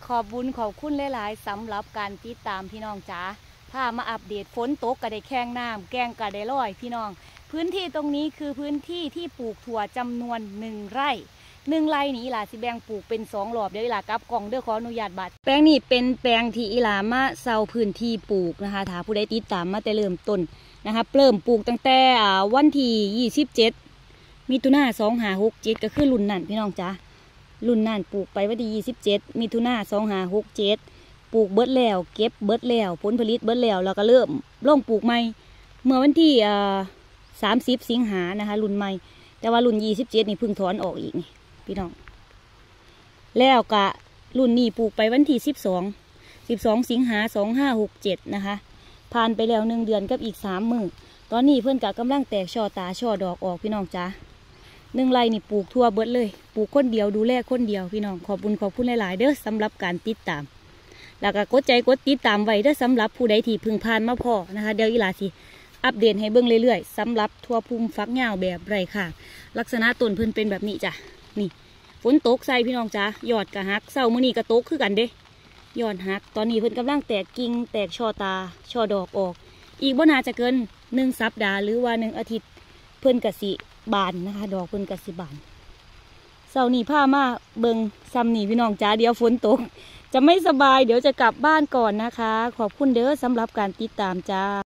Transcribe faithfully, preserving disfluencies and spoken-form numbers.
ขอบบุญขอบคุณหลายๆสำหรับการติดตามพี่น้องจ๋าพามาอัปเดตฝนตกก็ได้แข้งน้ำแกงก็ได้ลอยพี่น้องพื้นที่ตรงนี้คือพื้นที่ที่ปลูกถั่วจำนวนหนึ่งไร่หนึ่งไร่นี้อีหลาสิแบ่งปลูกเป็นสองรอบเดี๋ยวอีหลากับกล่องเด้อขออนุญาตบัตรแปลงนี้เป็นแปลงที่อีหลามาเซาพื้นที่ปลูกนะคะถ้าผู้ใดติดตามมาแต่เริ่มต้นนะคะเริ่มปลูกตั้งแต่วันที่ยี่สิบเจ็ดมิถุนาสองห้าหกเจ็ดก็คือรุ่นนั่นพี่น้องจ๋ารุ่นนั่นปลูกไปวันที่ยี่สิบเจ็ดมิถุนาสองห้าหกเจ็ดปลูกเบิดแล้วเก็บเบิดแล้วผลผลิตเบิดแล้วแล้วก็เริ่มลงปลูกใหม่เมื่อวันที่สามสิบสิงหานะคะรุ่นใหม่แต่ว่ารุ่นยี่สิบเจ็ดนี่เพิ่งถอนออกอีกนี่พี่น้องแล้วก็รุ่นนี้ปลูกไปวันที่สิบสองสิบสองสิงหาสองห้าหกเจ็ดนะคะผ่านไปแล้วหนึ่งเดือนกับอีกสามมื้อตอนนี้เพื่อนกะกำลังแตกช่อตาช่อดอกออกพี่น้องจ้าหนึ่งไร่นี่ปลูกทั่วเบิดเลยปลูกคนเดียวดูแลคนเดียวพี่น้องขอบคุณขอบคุณหลายๆเด้อสำหรับการติดตามแล้วก็กดใจกดติดตามไว้เด้อสำหรับผู้ใดที่เพิ่งผ่านมาพอนะคะเดี๋ยวอีหลาสิอัปเดตให้เบิ่งเรื่อยๆสำหรับทั่วภูมิฟักยาวแบบไรค่ะลักษณะต้นเพิ่นเป็นแบบนี้จ้ะนี่ฝนตกใส่พี่น้องจ้ายอดกระหักเศร้ามื้อนี้กระตกคือกันเด้ยอดหักตอนนี้เพิ่นกำลังแตกกิ่งแตกช่อตาช่อดอกออกอีกบ่น่าจะเกินหนึ่งสัปดาห์หรือว่าหนึ่งอาทิตย์เพิ่นกะสิบานนะคะดอกเพิ่นกะสิบานเศร้านี้พามาเบิ่งซ้ำนี่พี่น้องจ้าเดี๋ยวฝนตกจะไม่สบายเดี๋ยวจะกลับบ้านก่อนนะคะขอบคุณเด้อสำหรับการติดตามจ้า